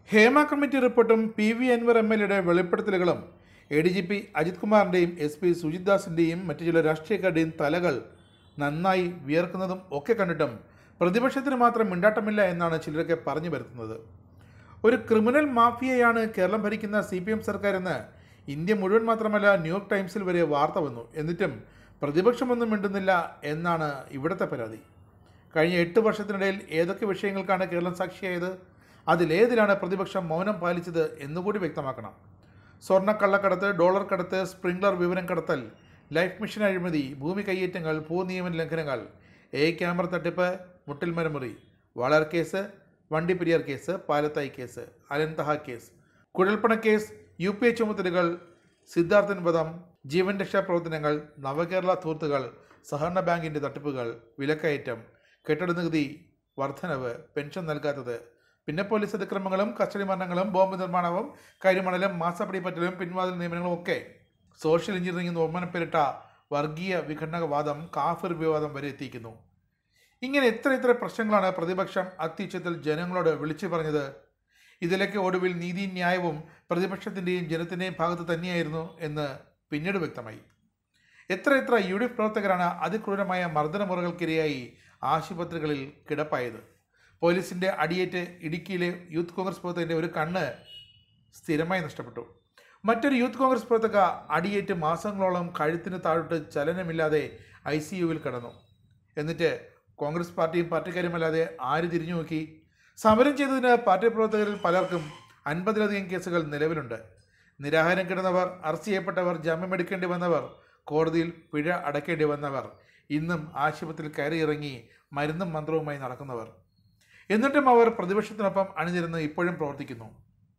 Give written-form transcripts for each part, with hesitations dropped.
Hema committee റിപ്പോർട്ടും P V. Anwar എം.എൽ.എയുടെ വെളിപ്പെടുത്തലുകളും എ.ഡി.ജി.പി അജിത് കുമാറിൻ്റെയും എസ്.പി. സുജിത് ദാസിൻ്റെയും മറ്റു ചില രാഷ്ട്രീയക്കാരുടെയും തലകൾ നന്നായി വിയർക്കുന്നതും ഒക്കെ കണ്ടിട്ടും പ്രതിപക്ഷത്തിന് മാത്രം മിണ്ടാട്ടമില്ല എന്നാണ് ചിലരൊക്കെ പറഞ്ഞു വരുത്തുന്നത്. ഒരു ക്രിമിനൽ മാഫിയയാണ് കേരളം ഭരിക്കുന്ന CPM സർക്കാർ എന്ന് ഇന്ത്യ മുഴുവൻ മാത്രമല്ല ന്യൂയോർക്ക് ടൈംസിൽ വരെ വാർത്ത വന്നു. എന്നിട്ടും പ്രതിപക്ഷമൊന്നും മിണ്ടുന്നില്ല എന്നാണ് ഇവിടുത്തെ പരാതി. കഴിഞ്ഞ 8 വർഷത്തിനിടയിൽ ഏതൊക്കെ വിഷയങ്ങൾക്കാണ് കേരളം സാക്ഷിയായത്? അതിലേതിലാണ് പ്രതിപക്ഷം മൗനം പാലിച്ചത് എന്നുകൂടി വ്യക്തമാക്കണം. സ്വർണ്ണക്കള്ളക്കടത്ത്, ഡോളർ കടത്ത്, സ്പ്രിംഗ്ലർ വിവരം കടത്തൽ, ലൈഫ് മിഷൻ അഴിമതി, ഭൂമി കയ്യേറ്റങ്ങൾ, ഭൂനിയമ ലംഘനങ്ങൾ, ക്യാമറ തട്ടിപ്പ്, മുട്ടിൽമരമുറി, Walayar case, Vandiperiyar case, Palathayi case, Alan Thaha case, കുഴൽപ്പണ കേസ്, UPA ചുമത്തലുകൾ, സിദ്ധാർത്ഥൻ വധം, ജീവൻ രക്ഷാ പ്രവർത്തനങ്ങൾ, നവകേരള ധൂർത്തുകൾ, സഹകരണ ബാങ്കിൻ്റെ തട്ടിപ്പുകൾ, വിലക്കയറ്റം, കെട്ടിട നികുതി വർധനവ്, പെൻഷൻ നൽകാത്തത്, പിന്നെ പോലീസ് അതിക്രമങ്ങളും കസ്റ്റഡി മരണങ്ങളും, ബോംബ് നിർമ്മാണവും, കരിമണലും, മാസപ്പടി പറ്റലും, പിൻവാതിൽ നിയമനങ്ങളും ഒക്കെ, സോഷ്യൽ എഞ്ചിനീയറിംഗ് ഓർമ്മനപ്പേരിട്ട വർഗീയ വിഘടനവാദം, കാഫിർ വിവാദം വരെ എത്തിക്കുന്നു. ഇങ്ങനെ എത്ര പ്രശ്നങ്ങളാണ് പ്രതിപക്ഷം അത്യുച്ചത്തിൽ ജനങ്ങളോട് വിളിച്ചു പറഞ്ഞത്. ഇതിലൊക്കെ ഒടുവിൽ നീതിയും ന്യായവും പ്രതിപക്ഷത്തിൻ്റെയും ജനത്തിൻ്റെയും ഭാഗത്ത് തന്നെയായിരുന്നു എന്ന് പിന്നീട് വ്യക്തമായി. എത്ര UDF പ്രവർത്തകരാണ് അതിക്രൂരമായ മർദ്ദനമുറകൾക്കിരയായി ആശുപത്രികളിൽ കിടപ്പായത്. പോലീസിൻ്റെ അടിയേറ്റ് ഇടുക്കിയിലെ യൂത്ത് കോൺഗ്രസ് പ്രവർത്തകൻ്റെ ഒരു കണ്ണ് സ്ഥിരമായി നഷ്ടപ്പെട്ടു. മറ്റൊരു യൂത്ത് കോൺഗ്രസ് പ്രവർത്തക അടിയേറ്റ് മാസങ്ങളോളം കഴുത്തിന് താഴോട്ട് ചലനമില്ലാതെ ICUവിൽ കിടന്നു. എന്നിട്ട് കോൺഗ്രസ് പാർട്ടിയും പാർട്ടിക്കാരുമല്ലാതെ ആര് തിരിഞ്ഞു നോക്കി? സമരം ചെയ്തതിന് പാർട്ടി പ്രവർത്തകരിൽ പലർക്കും 50ലധികം കേസുകൾ നിലവിലുണ്ട്. നിരാഹാരം കിടന്നവർ, അറസ്റ്റ് ചെയ്യപ്പെട്ടവർ, ജാമ്യമെടുക്കേണ്ടി വന്നവർ, കോടതിയിൽ പിഴ അടയ്ക്കേണ്ടി വന്നവർ, ഇന്നും ആശുപത്രിയിൽ കയറിയിറങ്ങി മരുന്നും മന്ത്രവുമായി നടക്കുന്നവർ. എന്നിട്ടും അവർ പ്രതിപക്ഷത്തിനൊപ്പം അണിനിരുന്ന് ഇപ്പോഴും പ്രവർത്തിക്കുന്നു.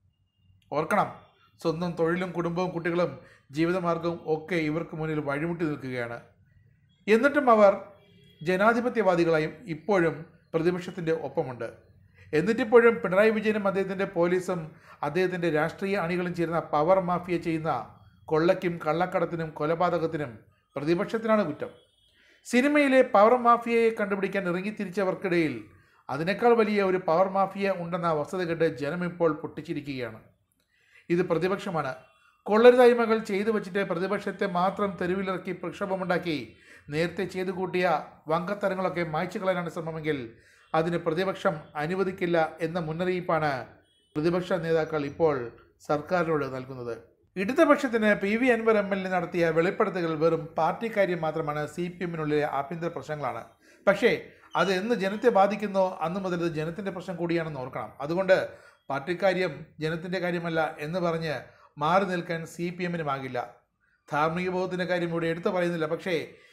ഓർക്കണം, സ്വന്തം തൊഴിലും കുടുംബവും കുട്ടികളും ജീവിതമാർഗവും ഒക്കെ ഇവർക്ക് മുന്നിൽ വഴിമുട്ടി നിൽക്കുകയാണ്. എന്നിട്ടും അവർ ജനാധിപത്യവാദികളായും ഇപ്പോഴും പ്രതിപക്ഷത്തിൻ്റെ ഒപ്പമുണ്ട്. എന്നിട്ടിപ്പോഴും പിണറായി വിജയനും അദ്ദേഹത്തിൻ്റെ പോലീസും അദ്ദേഹത്തിൻ്റെ രാഷ്ട്രീയ അണികളും ചേരുന്ന പവർ മാഫിയ ചെയ്യുന്ന കൊള്ളയ്ക്കും കള്ളക്കടത്തിനും കൊലപാതകത്തിനും പ്രതിപക്ഷത്തിനാണ് കുറ്റം. സിനിമയിലെ പവർ മാഫിയയെ കണ്ടുപിടിക്കാൻ ഇറങ്ങിത്തിരിച്ചവർക്കിടയിൽ അതിനേക്കാൾ വലിയ ഒരു പവർ മാഫിയ ഉണ്ടെന്ന വസ്തുത കേട്ട് ജനം ഇപ്പോൾ പൊട്ടിച്ചിരിക്കുകയാണ്. ഇത് പ്രതിപക്ഷമാണ്. കൊള്ളരുതായ്മകൾ ചെയ്തു വച്ചിട്ട് പ്രതിപക്ഷത്തെ മാത്രം തെരുവിലിറക്കി പ്രക്ഷോഭമുണ്ടാക്കി നേരത്തെ ചെയ്തു കൂട്ടിയ വങ്കത്തരങ്ങളൊക്കെ മായ്ച്ചു കളയാനാണ് ശ്രമമെങ്കിൽ അതിന് പ്രതിപക്ഷം അനുവദിക്കില്ല എന്ന മുന്നറിയിപ്പാണ് പ്രതിപക്ഷ നേതാക്കൾ ഇപ്പോൾ സർക്കാരിനോട് നൽകുന്നത്. ഇടതുപക്ഷത്തിന് പി.വി. അൻവർ എം.എൽ.എ നടത്തിയ വെളിപ്പെടുത്തലുകൾ വെറും പാർട്ടി കാര്യം മാത്രമാണ്. CPM-നുള്ളിലെ ആഭ്യന്തര പ്രശ്നങ്ങളാണ്. പക്ഷേ അത് എന്ന് ജനത്തെ ബാധിക്കുന്നോ അന്ന് മുതൽ ഇത് ജനത്തിൻ്റെ പ്രശ്നം കൂടിയാണെന്ന് ഓർക്കണം. അതുകൊണ്ട് പാർട്ടിക്കാര്യം ജനത്തിൻ്റെ കാര്യമല്ല എന്ന് പറഞ്ഞ് മാറി നിൽക്കാൻ CPM-നുമാകില്ല. ധാർമ്മിക ബോധത്തിൻ്റെ കാര്യം ഇവിടെ എടുത്തു പറയുന്നില്ല. പക്ഷേ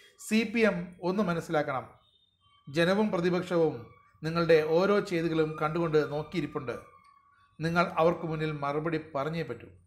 CPM ഒന്ന് മനസ്സിലാക്കണം, ജനവും പ്രതിപക്ഷവും നിങ്ങളുടെ ഓരോ ചെയ്തികളും കണ്ടുകൊണ്ട് നോക്കിയിരിപ്പുണ്ട്. നിങ്ങൾ അവർക്ക് മുന്നിൽ മറുപടി പറഞ്ഞേ പറ്റൂ.